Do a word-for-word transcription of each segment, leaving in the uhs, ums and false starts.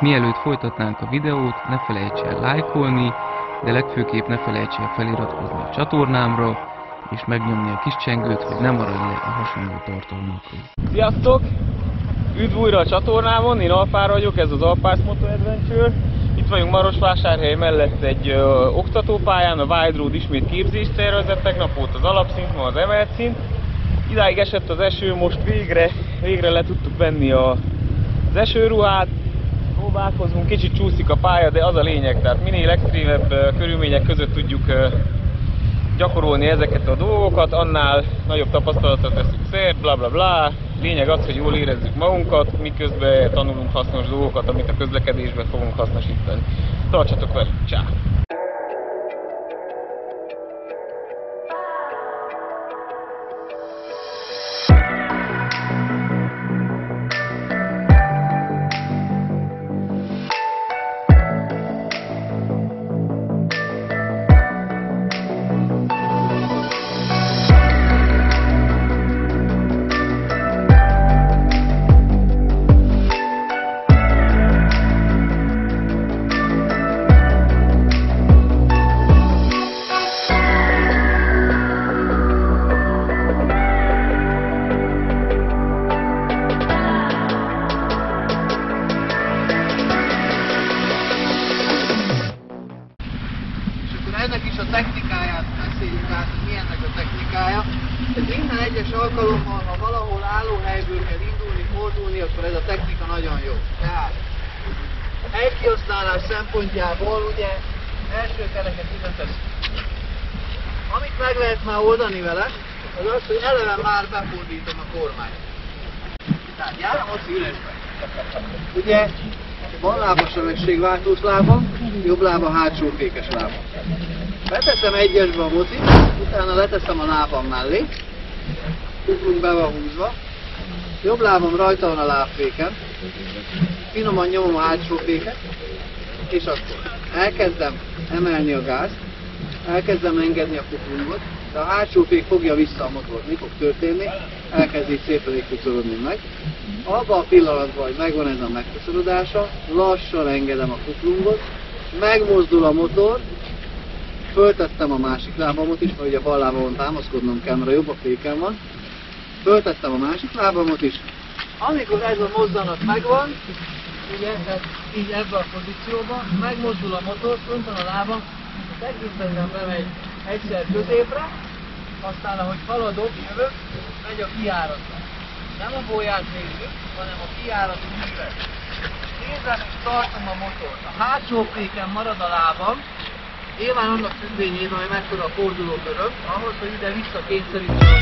Mielőtt folytatnánk a videót, ne felejts el lájkolni, de legfőképp ne felejts el feliratkozni a csatornámra, és megnyomni a kis csengőt, hogy ne maradj le a hasonló tartalmakról. Sziasztok! Üdv újra a csatornámon, én Alpár vagyok, ez az Alpár's Moto Adventure. Itt vagyunk Marosvásárhely mellett egy ö, oktatópályán, a Wild Road ismét képzést szervezett, tegnap volt az alapszint, ma az emelt szint. Idáig esett az eső, most végre, végre le tudtuk venni a, az esőruhát. Próbálkozunk, kicsit csúszik a pálya, de az a lényeg, tehát minél extrémebb uh, körülmények között tudjuk uh, gyakorolni ezeket a dolgokat, annál nagyobb tapasztalatot veszünk szert, bla bla bla. Lényeg az, hogy jól érezzük magunkat, miközben tanulunk hasznos dolgokat, amit a közlekedésben fogunk hasznosítani. Tartsatok velünk, csá! Ennek is a technikáját beszéljük át, hogy mi ennek a technikája. Ez minden egyes alkalommal, ha valahol állóhelyből kell indulni, fordulni, akkor ez a technika nagyon jó. Tehát helykihasználás szempontjából ugye első kereket ide teszünk. Amit meg lehet már oldani vele, az az, hogy eleve már befordítom a kormányt. Tehát járom ott üresbe. Ugye bal lába sebességváltós lábam, jobb lába hátsó fékes lábam. Beteszem egyesbe a mocit, utána leteszem a lábam mellé, kuplunk be van húzva, jobb lábam rajta van a lábféken, finoman nyomom a hátsó féket, és akkor elkezdem emelni a gázt, elkezdem engedni a kuplungot, de a hátsó fék fogja vissza a motort. Mi fog történni? Elkezd így szépen kucorodni meg. Abban a pillanatban, hogy megvan ez a megkuszorodása, lassan engedem a kuplungot, megmozdul a motor, föltettem a másik lábamot is, mert ugye a bal lábamon támaszkodnom kell, mert a jobb a féken van. Föltettem a másik lábamot is. Amikor ez a mozzanat megvan, ugye, így ebbe a pozícióba, megmozdul a motor, fönt van a lábam, tekintetben bemegy egyszer középre, aztán ahogy haladok, jövök, megy a kiáratra. Nem a bóját nézzük, hanem a kiárat művet. Nézem és tartom a motort. A hátsó féken marad a lábam, nyilván annak függvényében, hogy mekkora a fordulóköröm, ahhoz, hogy ide visszakényszerítsem.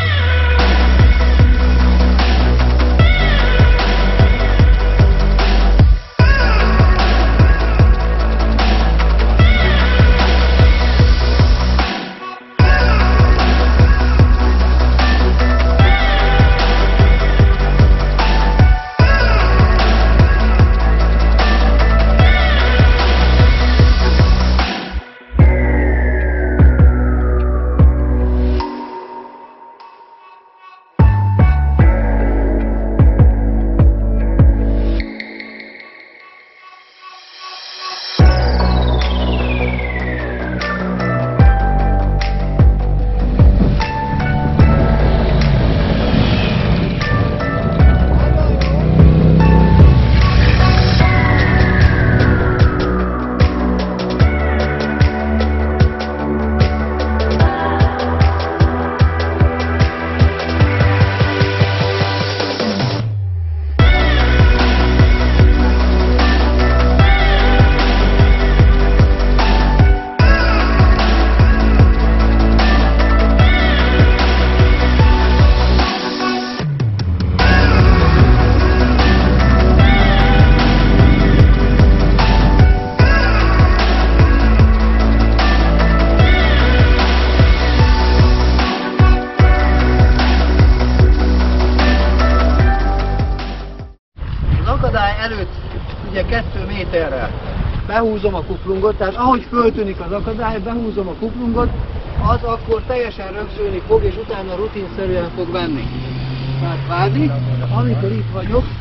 Előtt ugye kettő méterrel behúzom a kuplungot, tehát ahogy föltűnik az akadály, behúzom a kuplungot, az akkor teljesen rögzülni fog, és utána rutinszerűen fog venni. Tehát várni, amikor itt vagyok,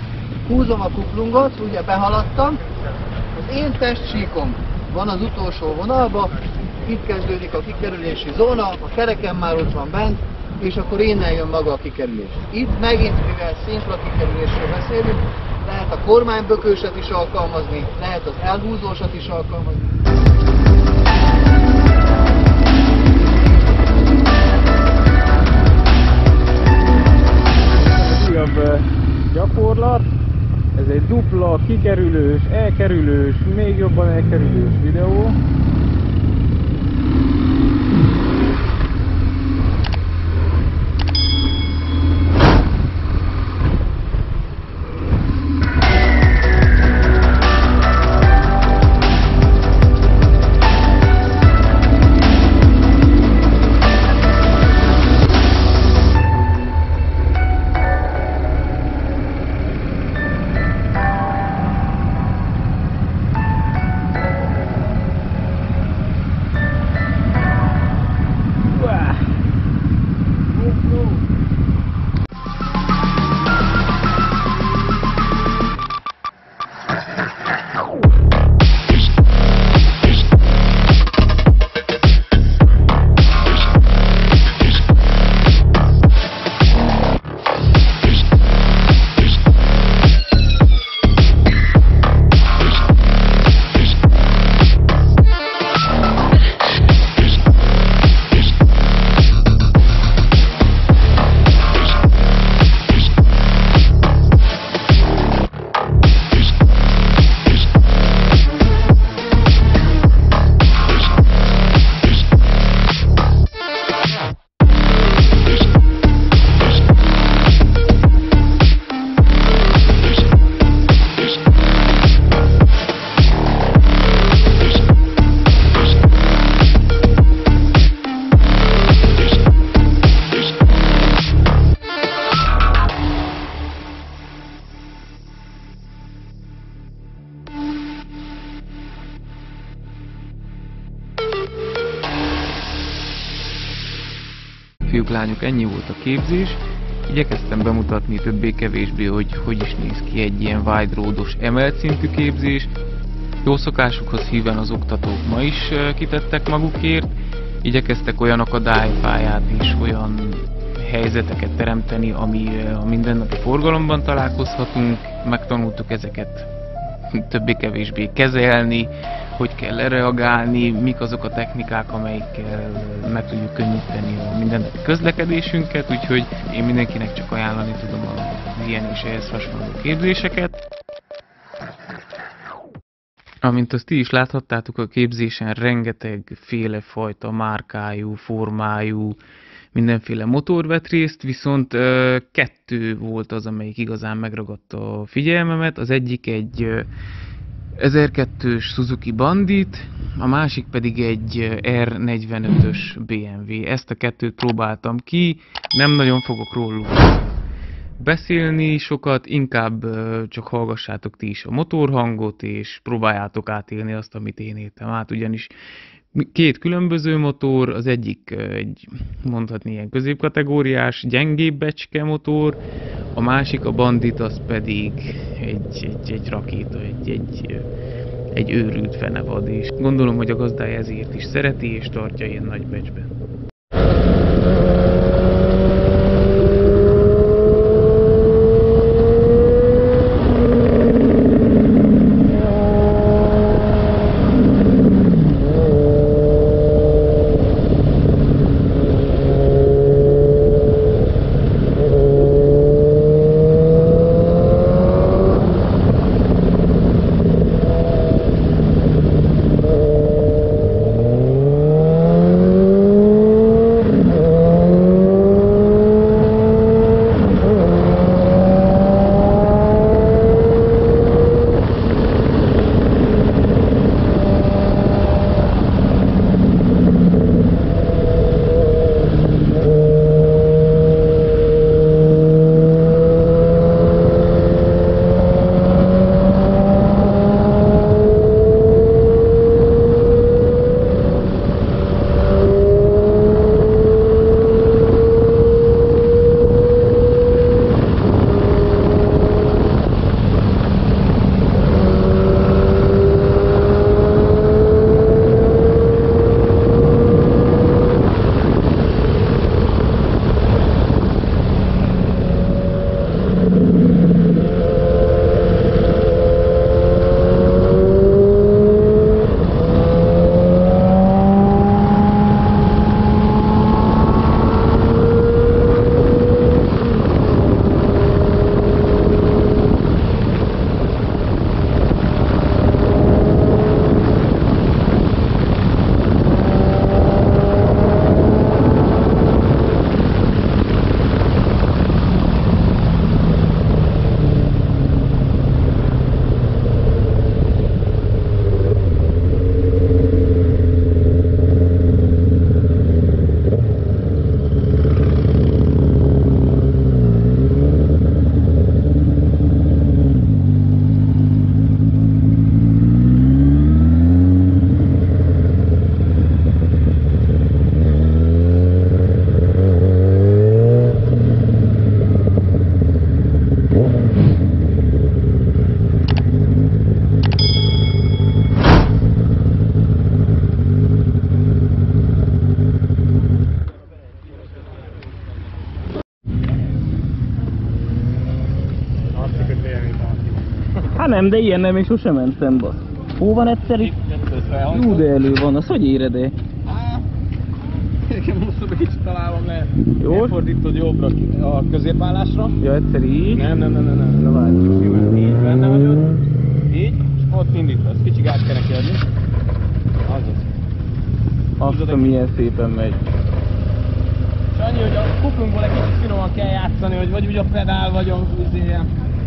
húzom a kuplungot, ugye behaladtam, az én testsíkom van az utolsó vonalban, itt kezdődik a kikerülési zóna, a kereken már ott van bent, és akkor innen jön maga a kikerülés. Itt megint, mivel szinkra kikerülésről beszélünk, lehet a kormánybökőset is alkalmazni, lehet az elhúzósat is alkalmazni. Újabb gyakorlat, ez egy dupla, kikerülős, elkerülős, még jobban elkerülős videó. Fiúk, lányok, ennyi volt a képzés. Igyekeztem bemutatni többé-kevésbé, hogy hogy is néz ki egy ilyen wide roados emelt szintű képzés. Jó szokásukhoz híven az oktatók ma is kitettek magukért. Igyekeztek olyan akadálypályát és olyan helyzeteket teremteni, ami a mindennapi forgalomban találkozhatunk. Megtanultuk ezeket többé-kevésbé kezelni, hogy kell reagálni, mik azok a technikák, amelyekkel meg tudjuk könnyíteni a mindennapi közlekedésünket, úgyhogy én mindenkinek csak ajánlani tudom az ilyen és ehhez hasonló képzéseket. Amint azt ti is láthattátok, a képzésen rengeteg féle fajta márkájú, formájú, mindenféle motor vett részt, viszont ö, kettő volt az, amelyik igazán megragadta a figyelmemet. Az egyik egy ö, ezerkettős Suzuki Bandit, a másik pedig egy R negyvenötös bé em vé. Ezt a kettőt próbáltam ki, nem nagyon fogok róluk beszélni sokat, inkább ö, csak hallgassátok ti is a motorhangot, és próbáljátok átélni azt, amit én éltem át, ugyanis két különböző motor, az egyik egy mondhatni ilyen középkategóriás, gyengébb becske motor, a másik, a Bandit, az pedig egy, egy, egy rakéta, egy, egy, egy őrült fenevad, és gondolom, hogy a gazdája ezért is szereti és tartja ilyen nagy becsben. nem, de ilyen nem, én sosem mentem be. Hó van egyszer itt? Jó, de elő van, az hogy éred -e? Nekem most egy kicsit találom le. Jó. Elfordítod jobbra a középállásra. Ja, egyszer így. Nem, nem, nem, nem, nem. Na várj, simán így benne vagyok. Így, és ott indítasz. Kicsi át kell neki adni. Azaz. Azt, milyen szépen megy. És annyi, hogy a kuplunkból egy kicsit finoman kell játszani, hogy vagy úgy a pedál, vagy a húzéje.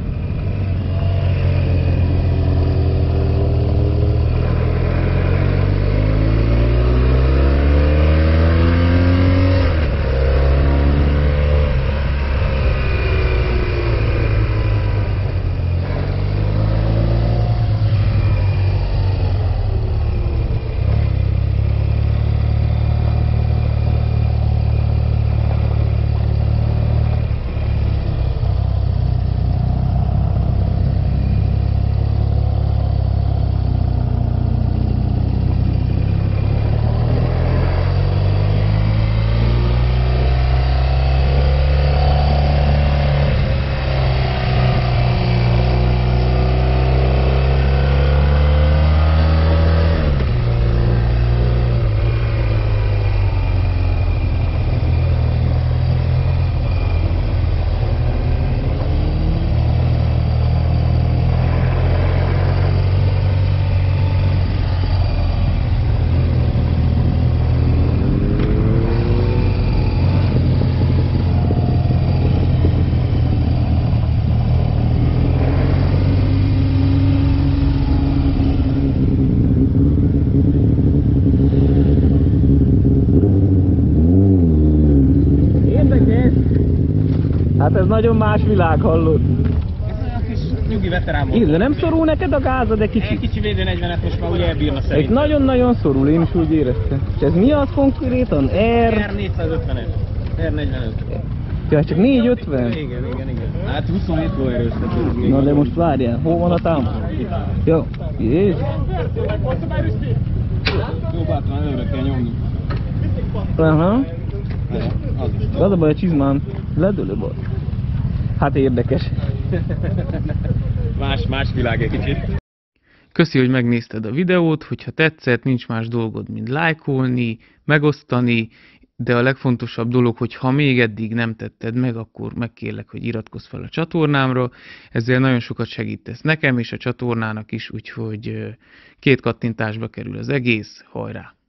Hát ez nagyon más világ, hallod? Ez olyan kis nyugi veterán Igen, de nem szorul neked a gázad egy Egy kicsit? kicsi vé dé negyvenet most már ugye elbírna Egy szerintem. nagyon-nagyon szorul, én is úgy éreztem. És ez mi az konkrétan? R? R négyszázötvenes. R negyvenöt. Ja, csak négyszázötven? Igen, igen, igen. Hát huszonhét lóerős. Na de most várjál, hol van a támasztó? Jó, Jézus. Jó bátran előre kell nyomni. Aha. Az is. Az a baj, a csizmám ledőlő baj. Hát érdekes. Más, más világ egy kicsit. Köszi, hogy megnézted a videót, hogyha tetszett, nincs más dolgod, mint lájkolni, megosztani, de a legfontosabb dolog, hogy ha még eddig nem tetted meg, akkor megkérlek, hogy iratkozz fel a csatornámra, ezzel nagyon sokat segítesz nekem és a csatornának is, úgyhogy két kattintásba kerül az egész, hajrá!